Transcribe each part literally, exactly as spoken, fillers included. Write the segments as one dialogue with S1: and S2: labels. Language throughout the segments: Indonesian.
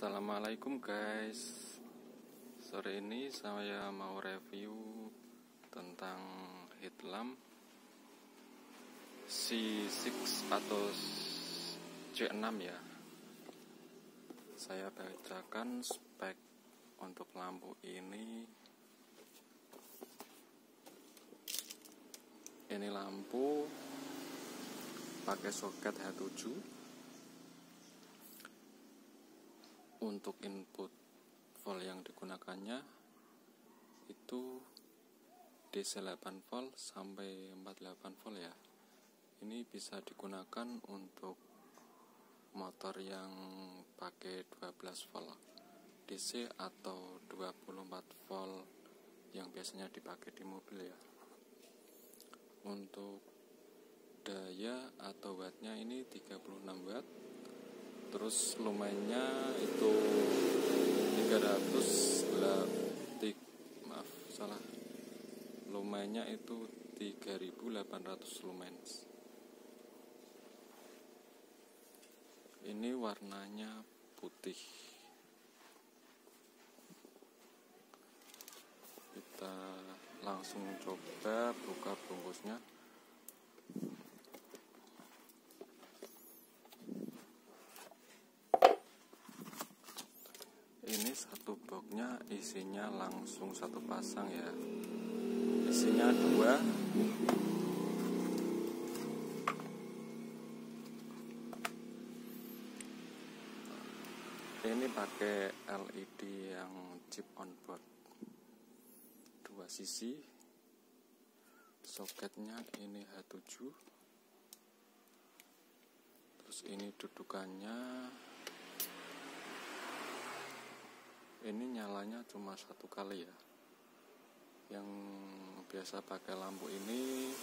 S1: Assalamualaikum guys. Sore ini saya mau review tentang headlamp C enam atau C enam ya. Saya bacakan spek untuk lampu ini. Ini lampu pakai soket H tujuh. Untuk input volt yang digunakannya itu D C delapan volt sampai empat puluh delapan volt ya. Ini bisa digunakan untuk motor yang pakai dua belas volt D C atau dua puluh empat volt yang biasanya dipakai di mobil ya. Untuk daya atau wattnya ini tiga puluh enam watt. Terus lumennya itu tiga ratus maaf salah lumennya itu tiga ribu delapan ratus lumens. Ini warnanya putih. Kita langsung coba buka bungkusnya. Ini satu boxnya isinya langsung satu pasang ya. Isinya dua. Ini pakai L E D yang chip on board. Dua sisi. Soketnya ini H tujuh. Terus ini dudukannya. Ini nyalanya cuma satu kali ya. Yang biasa pakai lampu ini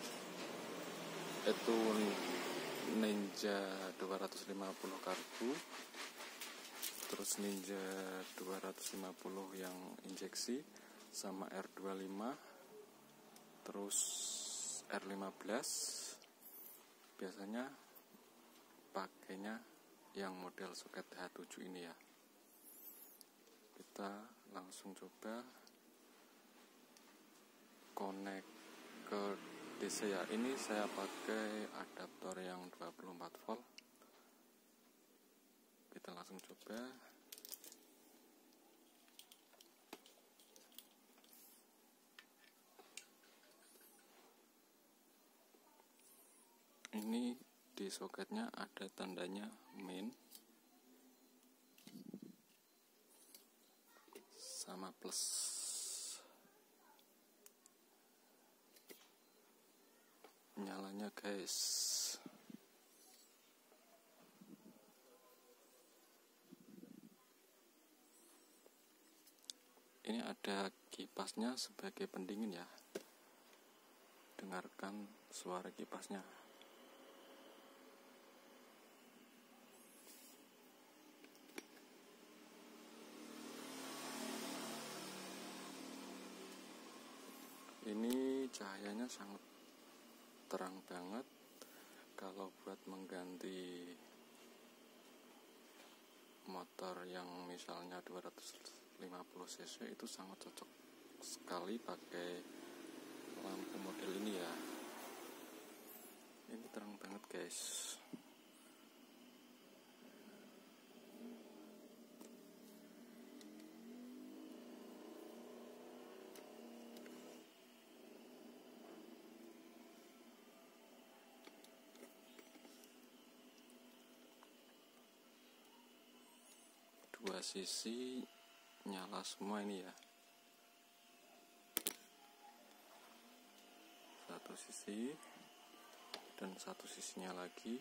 S1: itu Ninja dua ratus lima puluh karbu, terus Ninja dua ratus lima puluh yang injeksi, sama R dua puluh lima, terus R lima belas. Biasanya pakainya yang model soket H tujuh ini ya. Kita langsung coba connect ke D C ya. Ini saya pakai adaptor yang dua puluh empat volt. Kita langsung coba. Ini di soketnya ada tandanya main sama plus. Nyalanya guys. Ini ada kipasnya sebagai pendingin ya. Dengarkan suara kipasnya. Ini cahayanya sangat terang banget. Kalau buat mengganti motor yang misalnya dua ratus lima puluh cc itu sangat cocok sekali pakai lampu model ini ya. Ini terang banget guys. Dua sisi nyala semua ini ya. Satu sisi dan satu sisinya lagi.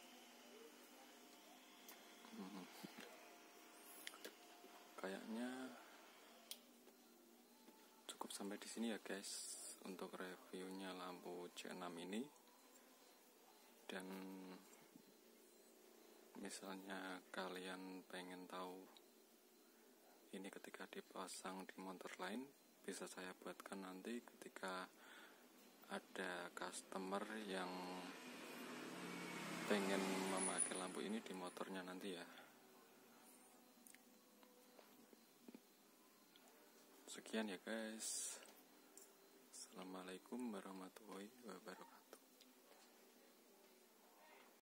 S1: Hmm. Kayaknya cukup sampai di sini ya guys untuk reviewnya lampu C enam ini. Dan misalnya kalian pengen tahu ini ketika dipasang di motor lain, bisa saya buatkan nanti ketika ada customer yang pengen memakai lampu ini di motornya nanti ya. Sekian ya guys. Assalamualaikum warahmatullahi